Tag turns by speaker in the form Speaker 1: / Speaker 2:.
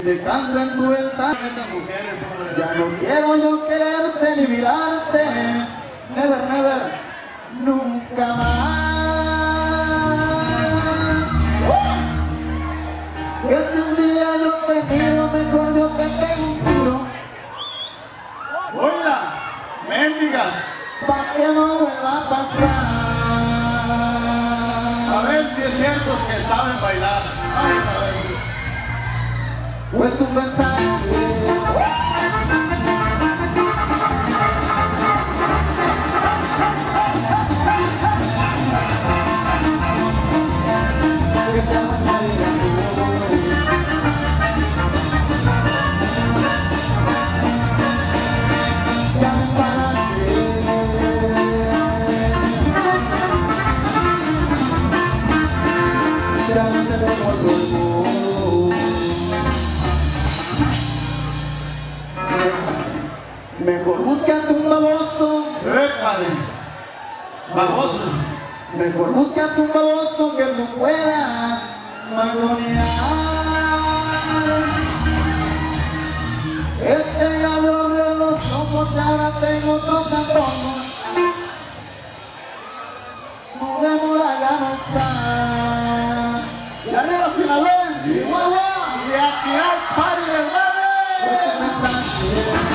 Speaker 1: dejando en tu ventana. Ya no quiero yo quererte ni mirarte, never, never, nunca más. Que si un día yo te miro, mejor yo te pego un tiro.
Speaker 2: ¡Hola! ¡Mendigas!
Speaker 1: Pa' que no vuelva a pasar.
Speaker 2: A ver si es cierto que saben bailar. Ay,
Speaker 1: Pues tú pensaste que te amaría. Ya me paraste. Ya no te tomo el polvo. Mejor búscate un baboso.
Speaker 2: ¡Épale! ¡Baboso!
Speaker 1: Mejor búscate un baboso que tú puedas mangonear. Este ya me abrió los ojos y ahora tengo otros antojos. Tu demora ya no está. Y arriba Sinaloa, Chihuahua,
Speaker 2: ¡Y a tirar pari, hermano!
Speaker 1: porque me estás